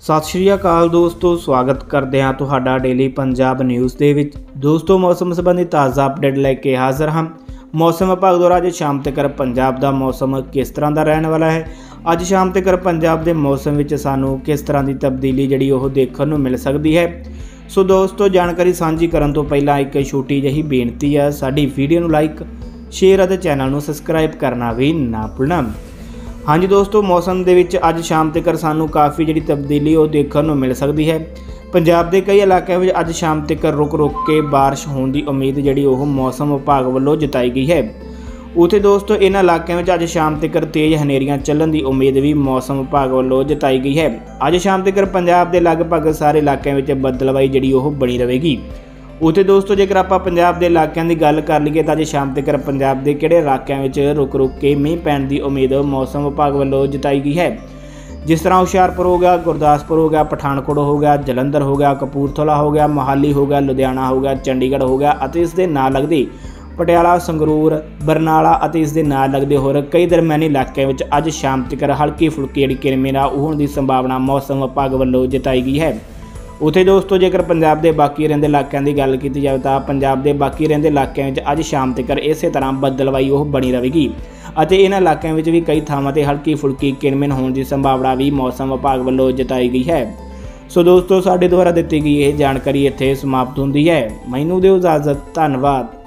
सत श्री अकाल दोस्तों, स्वागत करते हैं तुहाडा डेली पंजाब न्यूज़ दे विच। दोस्तों मौसम संबंधी ताज़ा अपडेट लैके हाज़र हाँ। मौसम विभाग द्वारा अज शाम तक पंजाब का मौसम किस तरह का रहने वाला है, अज शाम तक पंजाब के मौसम में सानू किस तरह की तब्दीली जी देखने को मिल सकती है। सो दोस्तों जानकारी सांझी करने तो पहला एक छोटी जी बेनती है, साडी वीडियो नू लाइक शेयर और चैनल नू सबसक्राइब करना भी ना भुलना। हाँ जी दोस्तों, मौसम के विच अज शाम तक सानू काफ़ी जी तब्दीली वो देखने को मिल सकती है। पंजाब के कई इलाकों में अज शाम तक रुक रुक के बारिश होने की उम्मीद जी मौसम विभाग वालों जताई गई है। उत्थे दोस्तों इन इलाकों में अज शाम तक तेज़ हनेरियां चलन की उम्मीद भी मौसम विभाग वालों जताई गई है। अज शाम तक पंजाब के लगभग सारे इलाकों में बदलवाई जी बनी रहेगी। उत्थे दोस्तों जेकर आप पंजाब के इलाकों की गल कर लीए तो अज शाम तक पंजाब के किहड़े इलाकों में रुक रुक के मींह पैण की उम्मीद मौसम विभाग वालों जताई गई है। जिस तरह हुशियारपुर हो गया, गुरदासपुर हो गया, पठानकोट हो गया, जलंधर हो गया, कपूरथला हो गया, मोहाली हो गया, लुधियाना हो गया, चंडीगढ़ हो गया, इस दे नाल लगदे पटियाला, संगरूर, बरनाला इस दे नाल लगदे होर कई दरम्यानी इलाकों में अज शाम तक हल्की फुल्की जी किरमेरा होने की संभावना मौसम विभाग वालों जताई गई है। उत्थे दोस्तों जेकर पंजाब के बाकी रहिंदे इलाकों की गल की जाए तो पंजाब के बाकी रहिंदे इलाकों में अज शाम तक इस तरह बदलवाई वो बनी रहेगी। इन इलाकों में भी कई थावां ते हल्की फुल्की किरमिन होने की संभावना भी मौसम विभाग वालों जताई गई है। सो दोस्तों साडे द्वारा दी गई यह जानकारी इत्थे समाप्त होंदी है। मैनूं दिओ इजाजत, धन्नवाद।